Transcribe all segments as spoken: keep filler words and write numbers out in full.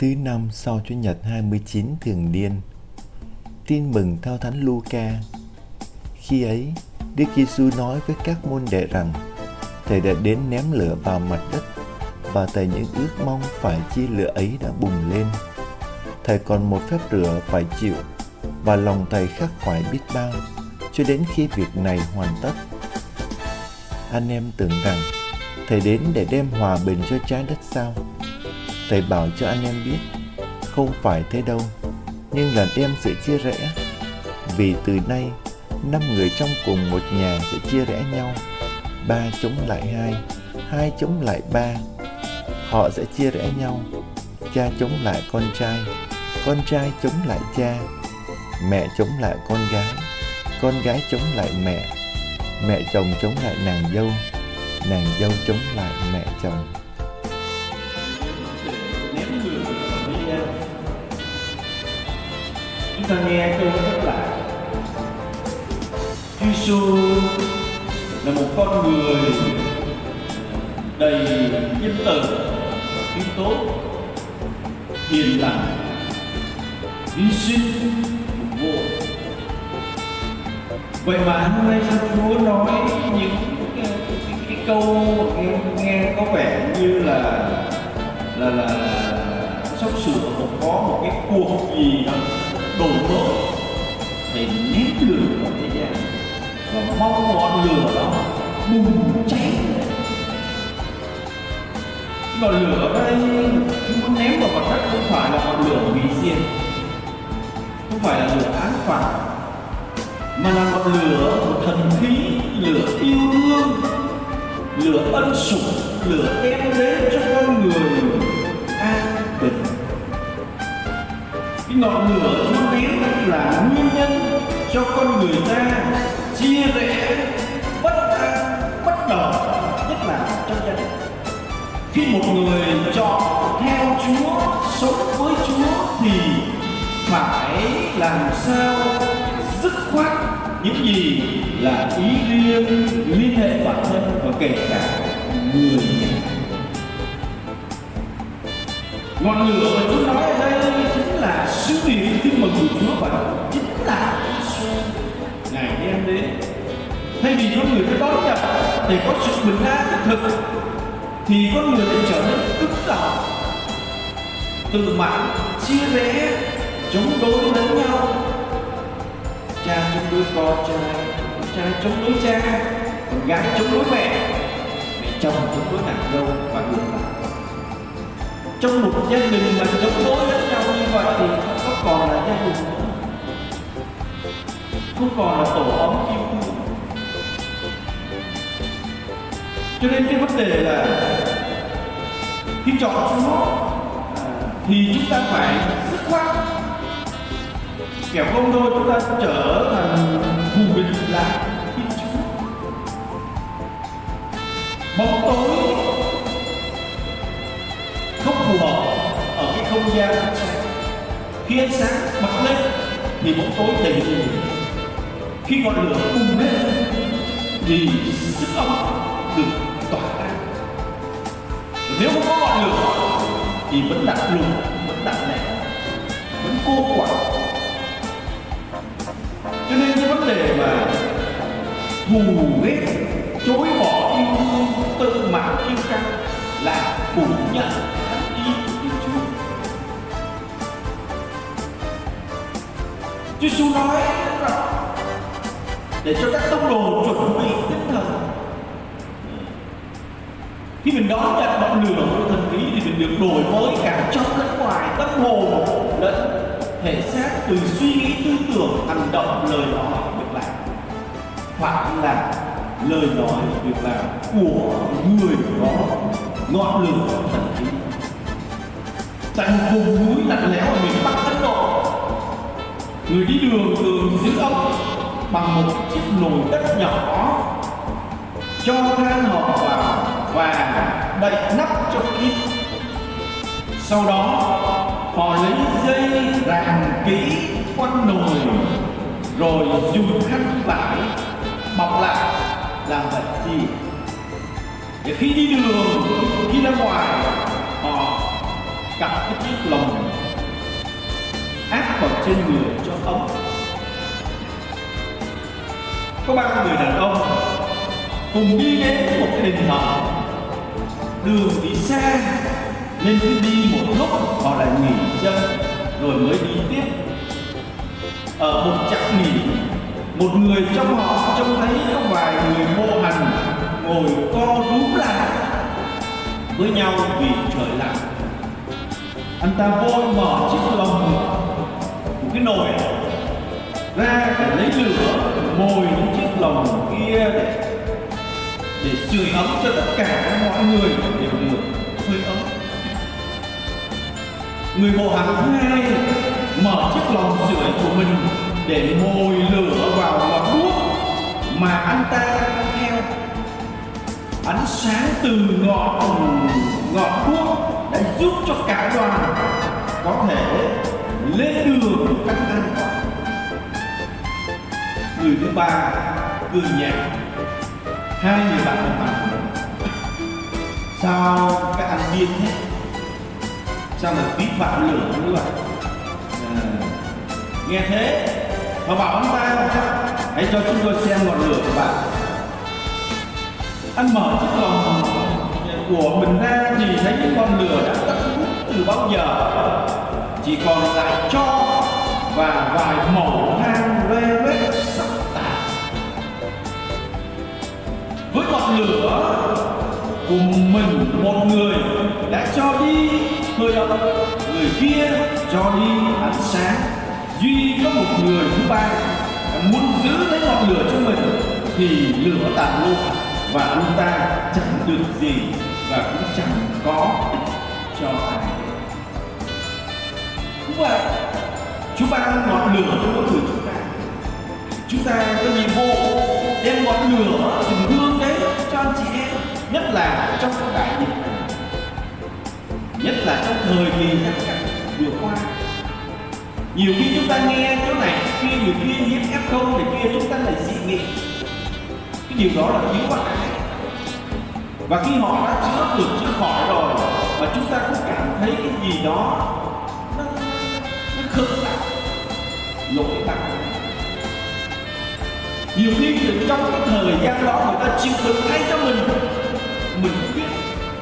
thứ năm sau Chủ nhật hai mươi chín thường niên. Tin mừng theo Thánh Luca. Khi ấy, Đức Giêsu nói với các môn đệ rằng Thầy đã đến ném lửa vào mặt đất, và Thầy những ước mong phải chi lửa ấy đã bùng lên. Thầy còn một phép rửa phải chịu, và lòng Thầy khắc khoải biết bao, cho đến khi việc này hoàn tất. Anh em tưởng rằng Thầy đến để đem hòa bình cho trái đất sao? Thầy bảo cho anh em biết, không phải thế đâu, nhưng là đem sự chia rẽ. Vì từ nay, năm người trong cùng một nhà sẽ chia rẽ nhau, ba chống lại hai, hai chống lại ba. Họ sẽ chia rẽ nhau, cha chống lại con trai, con trai chống lại cha, mẹ chống lại con gái, con gái chống lại mẹ, mẹ chồng chống lại nàng dâu, nàng dâu chống lại mẹ chồng. Chúng ta nghe câu rất lại. Chúa Giêsu là một con người đầy nhân từ, khiêm tốn, hiền lành, hy sinh, phục vụ. Vậy mà hôm nay sao Chúa nói những cái, cái, cái câu nghe, nghe có vẻ như là là là sắp sửa có một cái cuộc gì đó đổi mới để ném lửa vào thế gian, và mong ngọn lửa đó bùng cháy. Ngọn lửa ở đây chúng muốn ném vào mặt đất không phải là ngọn lửa hủy diệt, không phải là lửa án phạt, mà là ngọn lửa của thần khí, lửa yêu thương, lửa ân sủng, lửa đem đến cho con người an bình. Cái ngọn lửa Chúa ném là nguyên nhân cho con người ta chia rẽ, bất an, bất đồng, nhất là trong gia đình. Khi một người chọn theo Chúa, sống với Chúa thì phải làm sao dứt khoát những gì là ý riêng, liên hệ bản thân và kể cả người nhà. Ngọn lửa mà Chúa nói ở đây chính là sứ điệp tin mừng của Chúa, và chính là Giêsu Ngài đem đến. Thay vì con người phải đón nhận để có sự bình an thực thực, thì con người lại trở nên cứng đầu, tự mãn, chia rẽ, chống đối lẫn nhau. Cha chống đối con trai, con trai chống đối cha, con gái chống đối mẹ, mẹ chồng chống đối nàng dâu, và ngược lại. Trong một gia đình mà chống đối lẫn nhau như vậy thì không còn là gia đình nữa, không còn là tổ ấm yêu thương. Cho nên cái vấn đề là khi chọn Chúa thì chúng ta phải dứt khoát, kẻo không thôi chúng ta trở thành thù địch lại Thiên Chúa. Bóng tối không phù hợp ở cái không gian ánh sáng. Khi ánh sáng bật lên thì bóng tối đầy đủ. Khi ngọn lửa bùng lên thì sức ấm được tỏa ra. Nếu không có ngọn lửa thì vẫn đặt lùng, vẫn đặt lẻ, vẫn cô quạnh. Cho nên cái vấn đề mà thù ghét, chối bỏ yêu thương, tự mãn kiêu căng là phủ nhận thánh ý của Thiên Chúa. Chúa Giêsu nói rằng để cho các tông đồ chuẩn bị tinh thần. Khi mình đón nhận ngọn lửa của thần khí thì mình được đổi mới cả trong lẫn ngoài, tâm hồn lẫn thể xác, từ suy nghĩ, tư tưởng, hành động, lời nói, việc làm. Hoặc là lời nói, việc làm của người có ngọn lửa thần khí. Tại một vùng núi lạnh lẽo ở miền Bắc Ấn Độ, người đi đường thường giữ ấm bằng một chiếc nồi đất nhỏ, cho than hồng vào và đậy nắp cho kín. Sau đó họ lấy dây ràng kỹ quanh nồi, rồi dùng khăn vải bọc lại. Làm vậy gì? Để khi đi đường, khi ra ngoài, họ cặp cái chiếc lồng áp vào trên người cho ấm. Có ba người đàn ông cùng đi đến một cái đình thờ. Đường đi xa nên cứ đi một lúc họ lại nghỉ chân rồi mới đi tiếp. Ở một chặng nghỉ, một người trong họ trông thấy có vài người mộ hành ngồi co rúm lại với nhau vì trời lạnh. Anh ta vội mở chiếc lồng của cái nồi ra để lấy lửa mồi những chiếc lồng kia để để sưởi ấm cho tất cả mọi người đều được hơi ấm. Người bộ hành thứ hai mở chiếc lồng sưởi của mình để mồi lửa vào ngọn đuốc mà anh ta đang theo. Ánh sáng từ ngọn ngọn đuốc đã giúp cho cả đoàn có thể lên đường một cách an toàn. Người thứ ba cười nhạt. Hai người bạn đồng hành. Sao các anh điên thế? Sao mà vi phạm lửa như vậy? À, nghe thế họ bảo anh ta hãy cho chúng tôi xem ngọn lửa của bạn. Anh mở chiếc lồng của mình ra thì thấy những ngọn lửa đã tắt hút từ bao giờ, chỉ còn lại tro và vài mẩu than loe loét sắp tàn. Với ngọn lửa cùng mình, một người đã cho đi hơi ấm, người kia cho đi ánh sáng, duy có một người thứ ba muốn giữ lấy ngọn lửa cho mình thì lửa tàn luôn và ông ta chẳng được gì và cũng chẳng có ích cho ai. Cũng vậy, Chúa ban ngọn lửa cho mỗi người chúng ta. Chúng ta có nhiệm vụ đem ngọn lửa tình thương đấy cho anh chị em, nhất là trong đại dịch này, nhất là trong thời kỳ giãn cách vừa qua. Nhiều khi chúng ta nghe chỗ này kia, nhiều khi nhiễm ép không thì kia chúng ta lại dị nghị. Cái điều đó là thiếu bác ái. Và khi họ đã chữa được, chữa khỏi rồi và chúng ta cũng cảm thấy cái gì đó nó, nó khựng lại, lỗi bạc. Nhiều khi trong cái thời gian đó người ta chịu đựng thay cho mình, mình không biết.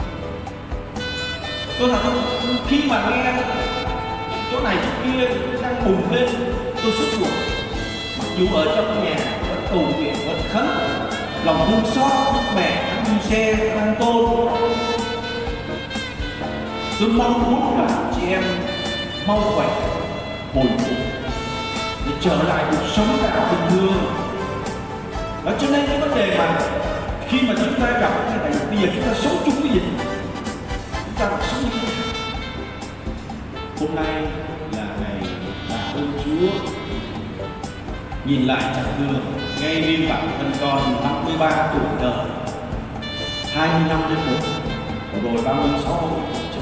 Tôi thật không, khi mà nghe chỗ này chỗ kia đang bùng lên, tôi xuất ruột. Mặc dù ở trong nhà vẫn cầu nguyện, vẫn khấn, lòng thương xót đức mẹ đi xe đang tôn. Tôi mong muốn là chị em mau khỏe, hồi phục để trở lại cuộc sống đạo bình thường. Đó cho nên cái vấn đề mà khi mà chúng ta gặp cái này, bây giờ chúng ta sống chung với dịch, chúng ta phải sống như thế nào? Hôm nay là ngày tạ ơn Chúa. Nhìn lại chặng đường ngay bên bản thân con năm mươi ba tuổi đời, hai mươi năm đến một, rồi ba mươi sáu tuổi.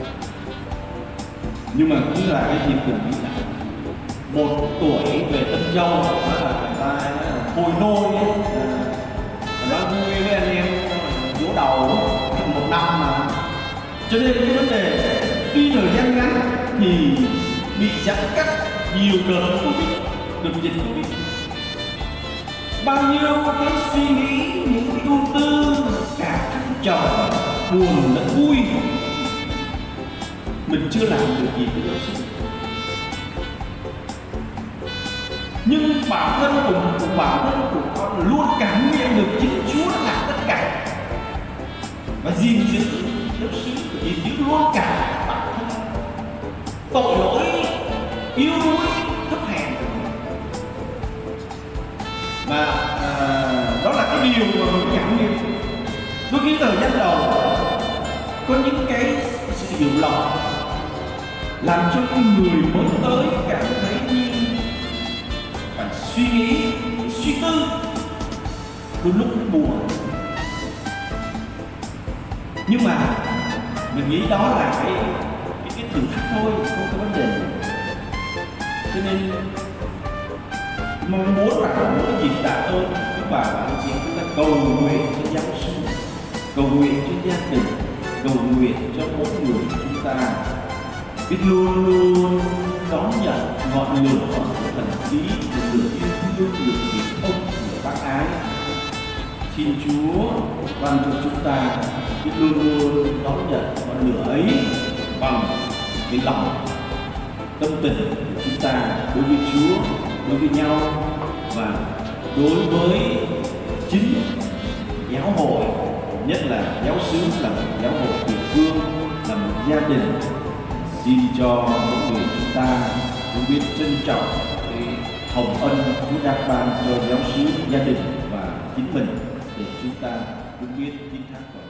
Nhưng mà cũng là cái dịp cùng nghĩ lại. Một tuổi về Tân Châu, đó là người ta hồi nôi ấy, nó vui với anh em vỗ đầu một năm mà. Cho nên cái vấn đề tuy thời gian ngắn thì bị giãn cách nhiều đợt Covid, đợt dịch Covid. Bao nhiêu cái suy nghĩ, những cái ưu tư, cả thăng trầm, buồn lẫn vui, mình chưa làm được gì với giáo sinh. Nhưng bản thân của, của bản thân của con luôn cảm nhận được chính Chúa đã làm tất cả và gìn giữ giáo sư, gìn giữ luôn cả bản thân tội lỗi, yếu đuối, thấp hèn. Và à, đó là cái điều mà mình cảm nhận. Đôi khi thời gian đầu có những cái sự hiểu lầm làm cho cái người mới tới cảm thấy như phải suy nghĩ, suy tư, đôi lúc nó buồn. Nhưng mà mình nghĩ đó là cái cái, cái thử thách thôi, không có vấn đề. Cho nên mong muốn là mỗi dịp tạ ơn các bà và anh chị chúng ta cầu nguyện cho giáo sư, cầu nguyện cho gia đình, cầu nguyện cho mỗi người chúng ta biết luôn luôn đón nhận ngọn lửa của thần khí, lửa yêu thương, lửa tình ông, lửa bác ái. Xin Chúa ban cho chúng ta biết luôn luôn đón nhận ngọn lửa ấy bằng cái lòng tâm tình của chúng ta đối với Chúa, đối với nhau và đối với chính giáo hội, nhất là giáo xứ là một giáo hội địa phương, là một gia đình. Xin cho mỗi người chúng ta cũng biết trân trọng cái hồng ân Chúa đã ban cho giáo xứ, gia đình và chính mình, để chúng ta cũng biết chiến thắng.